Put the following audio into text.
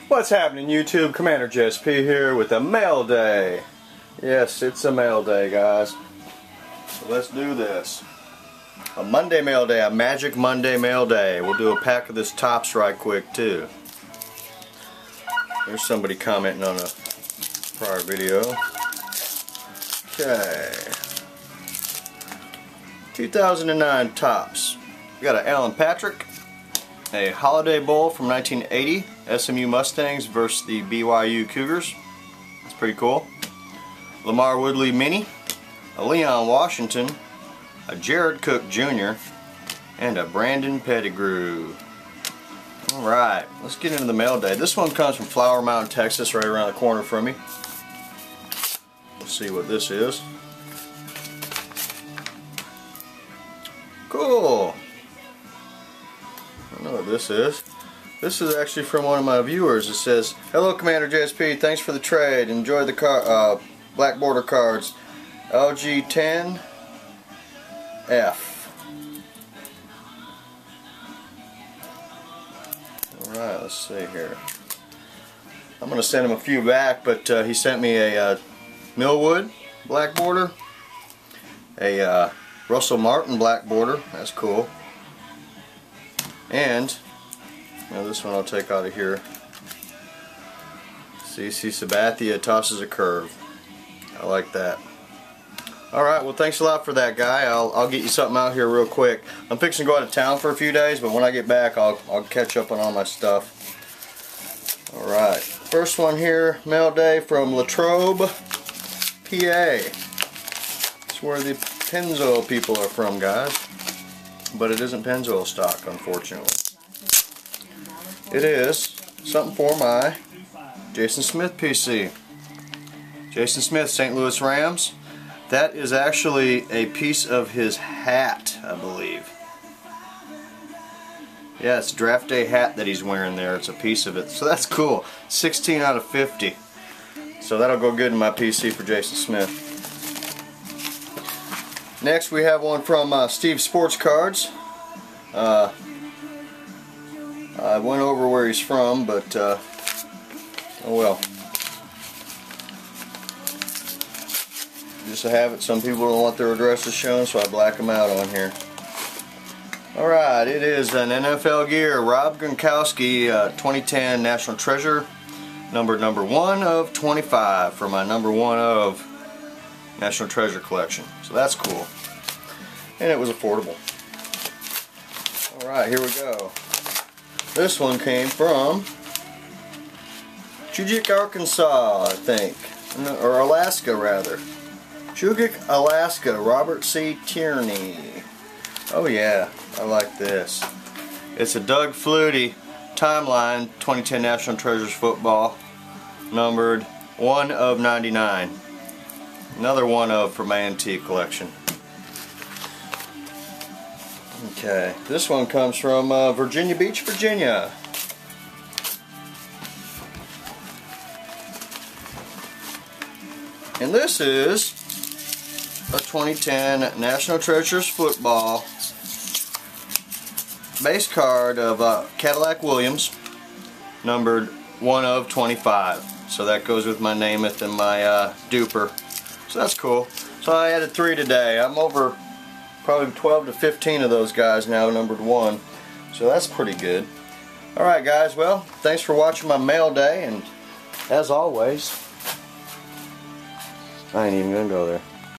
What's happening, YouTube? Commander JSP here with a mail day. Yes, it's a mail day, guys. So let's do this. A Monday mail day, a Magic Monday mail day. We'll do a pack of this Topps right quick too. There's somebody commenting on a prior video. Okay. 2009 Topps. We got an Alan Patrick, a Holiday Bowl from 1980, SMU Mustangs versus the BYU Cougars. That's pretty cool. Lamar Woodley Mini, a Leon Washington, a Jared Cook Jr., and a Brandon Pettigrew. Alright, let's get into the mail day. This one comes from Flower Mound, Texas, right around the corner from me. Let's see what this is. Cool. I don't know what this is. This is actually from one of my viewers. It says, "Hello Commander JSP, thanks for the trade. Enjoy the black border cards. LG10F." Alright, let's see here. I'm going to send him a few back, but he sent me a Millwood black border, a Russell Martin black border. That's cool. And this one I'll take out of here. CC Sabathia tosses a curve. I like that. Alright, well thanks a lot for that, guy. I'll get you something out here real quick. I'm fixing to go out of town for a few days, but when I get back I'll catch up on all my stuff. Alright, first one here, mail day from Latrobe, PA. That's where the Pennzoil people are from, guys. But it isn't Pennzoil stock, unfortunately. It is something for my Jason Smith PC. Jason Smith, St. Louis Rams. That is actually a piece of his hat, I believe. Yeah, it's a draft day hat that he's wearing there. It's a piece of it. So that's cool. 16 out of 50. So that'll go good in my PC for Jason Smith. Next we have one from Steve Sports Cards. I went over where he's from, but oh well. Just to have it, some people don't want their addresses shown, so I black them out on here. Alright, it is an NFL gear, Rob Gronkowski 2010 National Treasure, number 1 of 25 for my number 1 of National Treasure collection. So that's cool. And it was affordable. Alright, here we go. This one came from Chugach, Arkansas, I think. Or Alaska, rather. Chugach, Alaska, Robert C. Tierney. Oh yeah, I like this. It's a Doug Flutie Timeline 2010 National Treasures football, numbered 1 of 99. Another 1 of for my antique collection. Okay, this one comes from Virginia Beach, Virginia. And this is a 2010 National Treasures football base card of Cadillac Williams, numbered 1 of 25. So that goes with my Namath and my duper. So that's cool. So I added 3 today. I'm over probably 12 to 15 of those guys now, numbered 1. So that's pretty good. Alright guys, well, thanks for watching my mail day, and as always, I ain't even gonna go there.